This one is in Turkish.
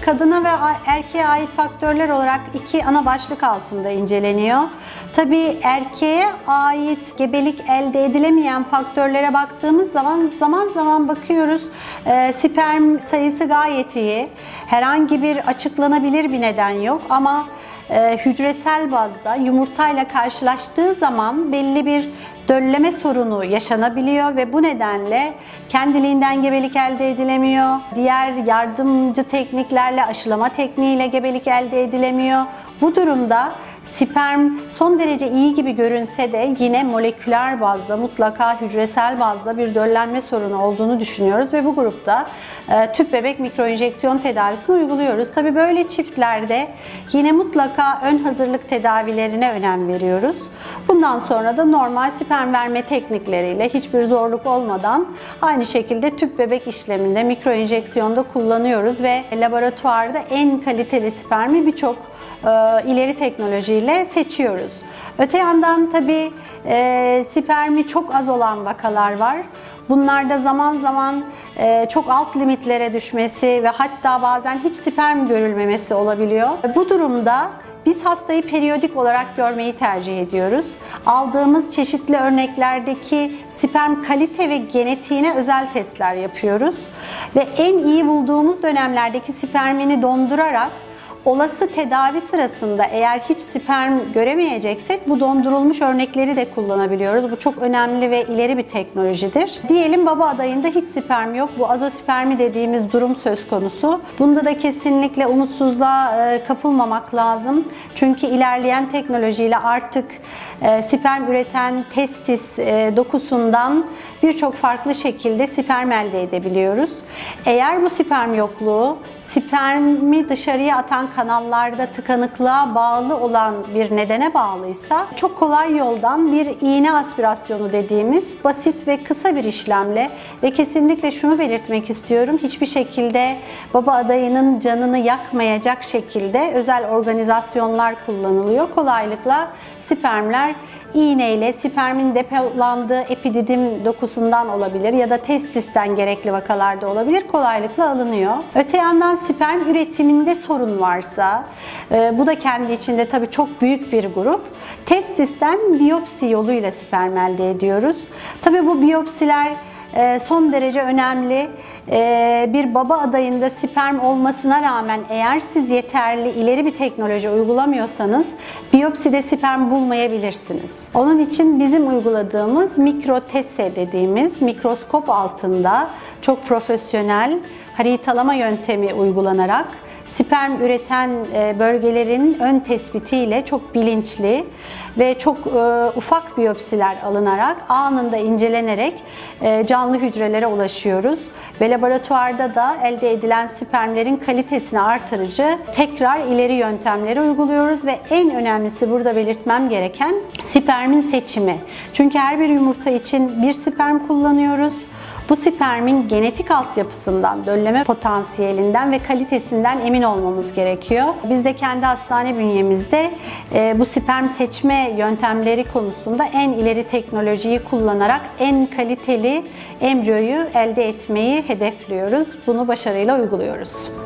kadına ve erkeğe ait faktörler olarak iki ana başlık altında inceleniyor. Tabii erkeğe ait gebelik elde edilemeyen faktörlere baktığımız zaman zaman bakıyoruz sperm sayısı gayet iyi. Herhangi bir açıklanabilir bir neden yok ama hücresel bazda yumurtayla karşılaştığı zaman belli bir dölleme sorunu yaşanabiliyor ve bu nedenle kendiliğinden gebelik elde edilemiyor. Diğer yardımcı tekniklerle, aşılama tekniğiyle gebelik elde edilemiyor. Bu durumda sperm son derece iyi gibi görünse de yine moleküler bazda, mutlaka hücresel bazda bir döllenme sorunu olduğunu düşünüyoruz ve bu grupta tüp bebek mikroenjeksiyon tedavisini uyguluyoruz. Tabii böyle çiftlerde yine mutlaka ön hazırlık tedavilerine önem veriyoruz. Bundan sonra da normal sperm verme teknikleriyle hiçbir zorluk olmadan aynı şekilde tüp bebek işleminde mikroenjeksiyonda kullanıyoruz ve laboratuvarda en kaliteli spermi birçok ileri teknolojiyle seçiyoruz. Öte yandan tabii spermi çok az olan vakalar var. Bunlarda zaman zaman çok alt limitlere düşmesi ve hatta bazen hiç sperm görülmemesi olabiliyor. Bu durumda biz hastayı periyodik olarak görmeyi tercih ediyoruz. Aldığımız çeşitli örneklerdeki sperm kalite ve genetiğine özel testler yapıyoruz. Ve en iyi bulduğumuz dönemlerdeki spermini dondurarak olası tedavi sırasında eğer hiç sperm göremeyeceksek bu dondurulmuş örnekleri de kullanabiliyoruz. Bu çok önemli ve ileri bir teknolojidir. Diyelim baba adayında hiç sperm yok. Bu azospermi dediğimiz durum söz konusu. Bunda da kesinlikle umutsuzluğa kapılmamak lazım. Çünkü ilerleyen teknolojiyle artık sperm üreten testis dokusundan birçok farklı şekilde sperm elde edebiliyoruz. Eğer bu sperm yokluğu spermi dışarıya atan kanallarda tıkanıklığa bağlı olan bir nedene bağlıysa çok kolay yoldan bir iğne aspirasyonu dediğimiz basit ve kısa bir işlemle ve kesinlikle şunu belirtmek istiyorum, hiçbir şekilde baba adayının canını yakmayacak şekilde özel organizasyonlar kullanılıyor. Kolaylıkla spermler iğneyle spermin depolandığı epididim dokusundan olabilir ya da testisten gerekli vakalarda olabilir, kolaylıkla alınıyor. Öte yandan sperm üretiminde sorun varsa, bu da kendi içinde tabii çok büyük bir grup, testisten biyopsi yoluyla sperm elde ediyoruz. Tabii bu biyopsiler son derece önemli. Bir baba adayında sperm olmasına rağmen eğer siz yeterli ileri bir teknoloji uygulamıyorsanız biyopside sperm bulmayabilirsiniz. Onun için bizim uyguladığımız mikrotesse dediğimiz mikroskop altında çok profesyonel haritalama yöntemi uygulanarak sperm üreten bölgelerin ön tespitiyle çok bilinçli ve çok ufak biyopsiler alınarak anında incelenerek canlı hücrelere ulaşıyoruz. Ve laboratuvarda da elde edilen spermlerin kalitesini artırıcı tekrar ileri yöntemleri uyguluyoruz ve en önemlisi burada belirtmem gereken spermin seçimi. Çünkü her bir yumurta için bir sperm kullanıyoruz. Bu spermin genetik altyapısından, dölleme potansiyelinden ve kalitesinden emin olmamız gerekiyor. Biz de kendi hastane bünyemizde bu sperm seçme yöntemleri konusunda en ileri teknolojiyi kullanarak en kaliteli embriyoyu elde etmeyi hedefliyoruz. Bunu başarıyla uyguluyoruz.